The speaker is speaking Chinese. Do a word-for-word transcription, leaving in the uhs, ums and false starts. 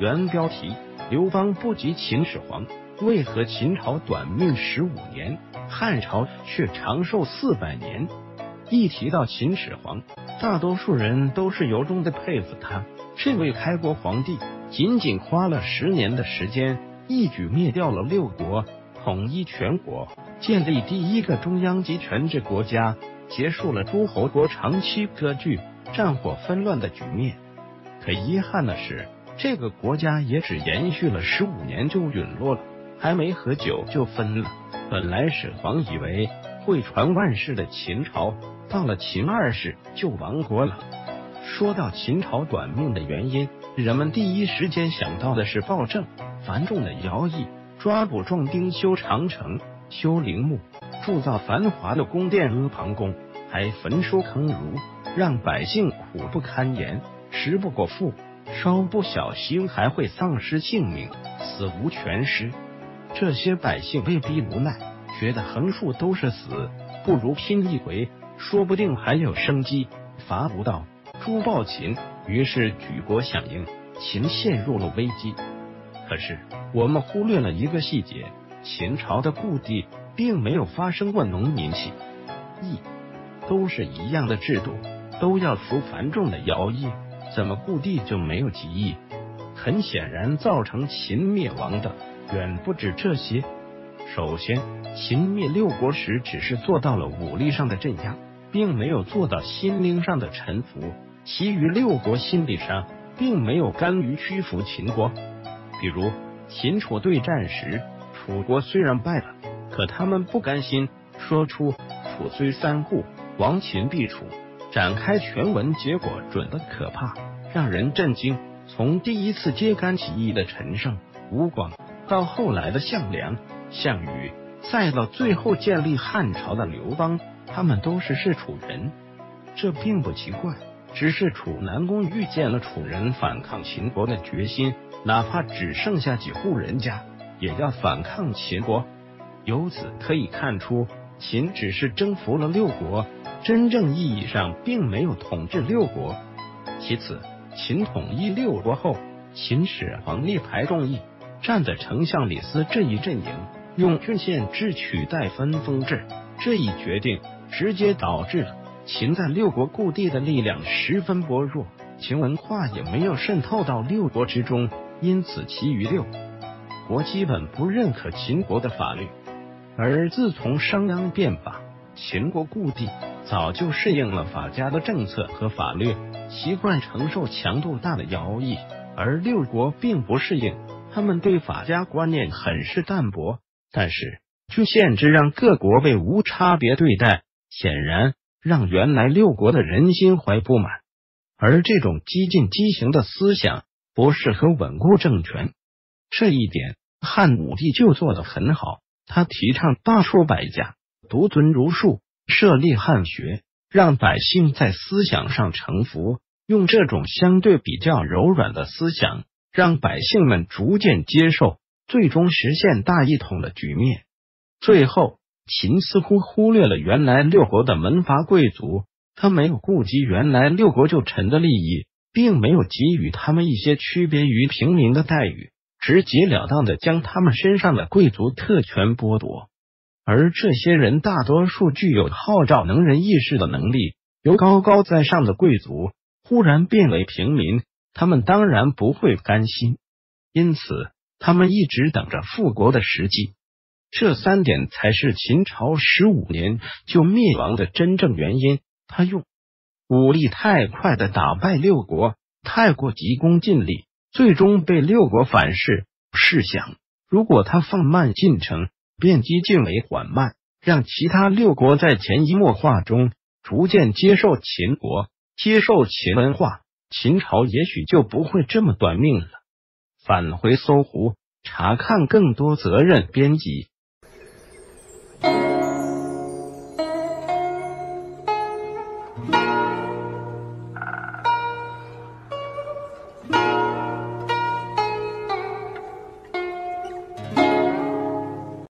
原标题：刘邦不及秦始皇，为何秦朝短命十五年，汉朝却长寿四百年？一提到秦始皇，大多数人都是由衷的佩服他。这位开国皇帝仅仅花了十年的时间，一举灭掉了六国，统一全国，建立第一个中央集权制国家，结束了诸侯国长期割据、战火纷乱的局面。可遗憾的是，这个国家也只延续了十五年就陨落了，还没喝酒就分了。本来始皇以为会传万世的秦朝，到了秦二世就亡国了。说到秦朝短命的原因，人们第一时间想到的是暴政、繁重的徭役、抓捕壮丁、修长城、修陵墓、铸造繁华的宫殿阿房宫，还焚书坑儒，让百姓苦不堪言，食不果腹，稍不小心还会丧失性命，死无全尸。这些百姓被逼无奈，觉得横竖都是死，不如拼一回，说不定还有生机。伐不到，诛暴秦，于是举国响应，秦陷入了危机。可是我们忽略了一个细节，秦朝的故地并没有发生过农民起义，都是一样的制度，都要服繁重的徭役，怎么故地就没有起义？很显然，造成秦灭亡的远不止这些。首先，秦灭六国时只是做到了武力上的镇压，并没有做到心灵上的臣服，其余六国心理上并没有甘于屈服秦国。比如秦楚对战时，楚国虽然败了，可他们不甘心，说出楚虽三户，亡秦必楚。展开全文，结果准得可怕，让人震惊。从第一次揭竿起义的陈胜、吴广，到后来的项梁、项羽，再到最后建立汉朝的刘邦，他们都是是楚人。这并不奇怪，只是楚南宫遇见了楚人反抗秦国的决心，哪怕只剩下几户人家，也要反抗秦国。由此可以看出，秦只是征服了六国，真正意义上并没有统治六国。其次，秦统一六国后，秦始皇力排众议，站在丞相李斯这一阵营，用郡县制取代分封制。这一决定直接导致了秦在六国故地的力量十分薄弱，秦文化也没有渗透到六国之中，因此其余六国基本不认可秦国的法律。而自从商鞅变法，秦国故地早就适应了法家的政策和法律，习惯承受强度大的徭役，而六国并不适应，他们对法家观念很是淡薄。但是郡县制让各国被无差别对待，显然让原来六国的人心怀不满。而这种激进畸形的思想不适合稳固政权，这一点汉武帝就做得很好。他提倡罢黜百家，独尊儒术，设立汉学，让百姓在思想上臣服，用这种相对比较柔软的思想，让百姓们逐渐接受，最终实现大一统的局面。最后，秦似乎忽略了原来六国的门阀贵族，他没有顾及原来六国旧臣的利益，并没有给予他们一些区别于平民的待遇，直截了当的将他们身上的贵族特权剥夺。而这些人大多数具有号召能人异士的能力，由高高在上的贵族忽然变为平民，他们当然不会甘心，因此他们一直等着复国的时机。这三点才是秦朝十五年就灭亡的真正原因。他用武力太快的打败六国，太过急功近利，最终被六国反噬。试想，如果他放慢进程，变激进为缓慢，让其他六国在潜移默化中逐渐接受秦国，接受秦文化，秦朝也许就不会这么短命了。返回搜狐，查看更多责任编辑